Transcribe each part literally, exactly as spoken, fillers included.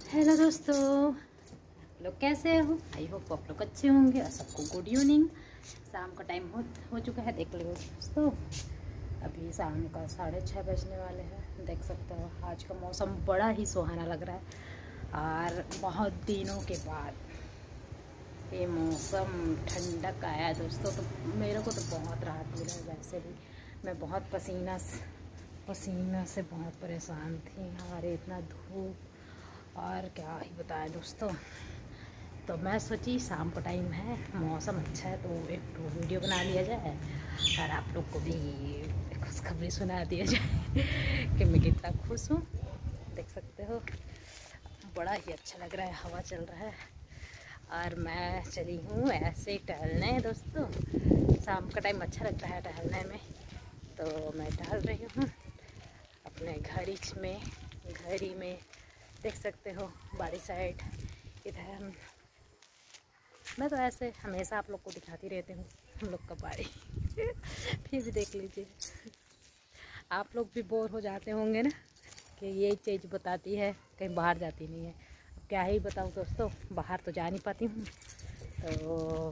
Hello दोस्तों, आप लोग कैसे हो? आई होप आप लोग अच्छे होंगे और सबको गुड इवनिंग। शाम का टाइम हो हो चुका है, देख लो दोस्तों। अभी शाम का साढ़े छः बजने वाले हैं। देख सकते हो आज का मौसम बड़ा ही सुहाना लग रहा है और बहुत दिनों के बाद ये मौसम ठंडक आया दोस्तों। तो मेरे को तो बहुत राहत मिला है। वैसे भी मैं बहुत पसीना पसीना से बहुत परेशान थी और इतना धूप और क्या ही बताएं दोस्तों। तो मैं सोची शाम का टाइम है, मौसम अच्छा है, तो एक वीडियो बना लिया जाए और आप लोग को भी खुशखबरी सुना दिया जाए कि मैं कितना खुश हूँ। देख सकते हो बड़ा ही अच्छा लग रहा है, हवा चल रहा है और मैं चली हूँ ऐसे ही टहलने दोस्तों। शाम का टाइम अच्छा लगता है टहलने में, तो मैं टहल रही हूँ अपने घड़ी में घड़ी में देख सकते हो बाड़ी साइड। इधर मैं तो ऐसे हमेशा आप लोग को दिखाती रहती हूँ हम लोग का बाड़ी फिर भी देख लीजिए। आप लोग भी बोर हो जाते होंगे ना कि ये चीज़ बताती है, कहीं बाहर जाती नहीं है। अब क्या ही बताऊँ दोस्तों, बाहर तो जा नहीं पाती हूँ तो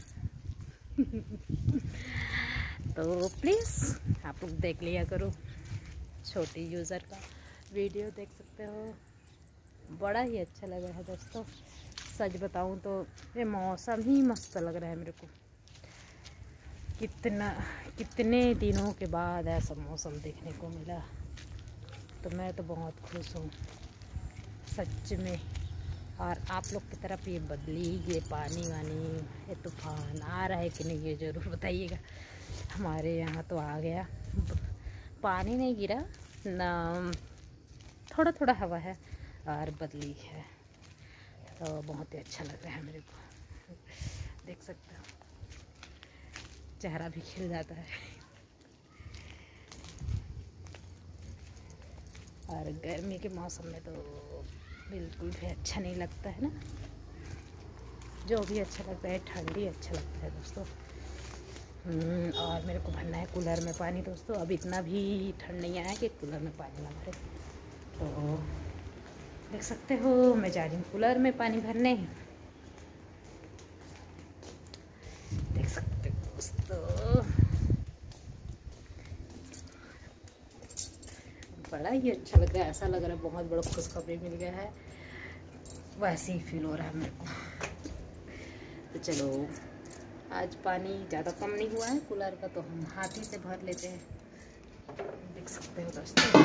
तो प्लीज़ आप लोग देख लिया करो छोटी यूज़र का वीडियो। देख सकते हो बड़ा ही अच्छा लग रहा है दोस्तों। सच बताऊं तो ये मौसम ही मस्त लग रहा है मेरे को। कितना कितने दिनों के बाद ऐसा मौसम देखने को मिला, तो मैं तो बहुत खुश हूँ सच में। और आप लोग की तरफ ये बदली, ये पानी वानी, ये तूफान आ रहा है कि नहीं, ये ज़रूर बताइएगा। हमारे यहाँ तो आ गया, पानी नहीं गिरा ना, थोड़ा थोड़ा हवा है और बदली है, तो बहुत ही अच्छा लग रहा है मेरे को। देख सकते हो चेहरा भी खिल जाता है। और गर्मी के मौसम में तो बिल्कुल भी अच्छा नहीं लगता है ना, जो भी अच्छा लगता है ठंडी अच्छा लगता है दोस्तों। और मेरे को भरना है कूलर में पानी दोस्तों। अब इतना भी ठंड नहीं आया कि कूलर में पानी ना भरे, तो देख सकते हो मैं जा रही हूँ कूलर में पानी भरने। देख सकते हो दोस्तों बड़ा ही अच्छा लग रहा है, ऐसा लग रहा है बहुत बड़ा खुशखबरी मिल गया है, वैसे ही फील हो रहा है मेरे को। तो चलो आज पानी ज़्यादा कम नहीं हुआ है कूलर का, तो हम हाथ ही से भर लेते हैं। देख सकते हो दोस्तों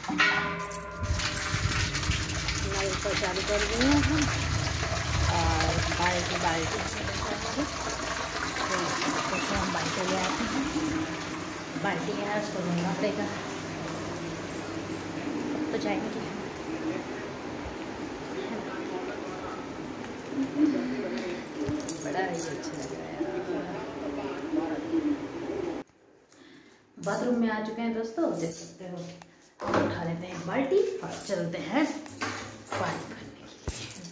नल पर चालू कर दिए हैं हम और बाल्टी बाल्टी से हम बाल्टी ले आते हैं। बाल्टी है उसको धोना पड़ेगा, तो जाएंगे। बड़ा ही अच्छा लग रहा है। बाथरूम में आ चुके हैं दोस्तों, देख सकते हो। उठा लेते हैं बाल्टी और चलते हैं पानी भरने के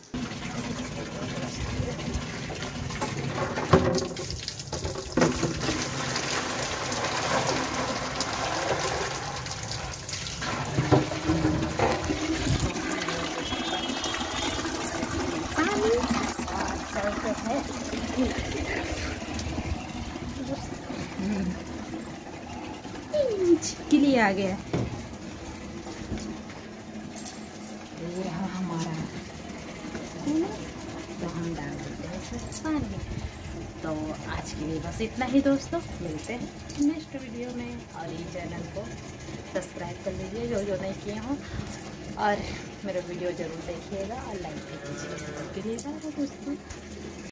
लिए। और चलते हैं के लिए आ गया। ये रहा हमारा कूलर, तो हम डाल देते हैं इसमें पानी। तो आज के लिए बस इतना ही दोस्तों, मिलते हैं नेक्स्ट वीडियो में। और ये चैनल को सब्सक्राइब कर लीजिए जो जो नहीं किए हों, और मेरा वीडियो ज़रूर देखिएगा और लाइक कीजिएगा दोस्तों।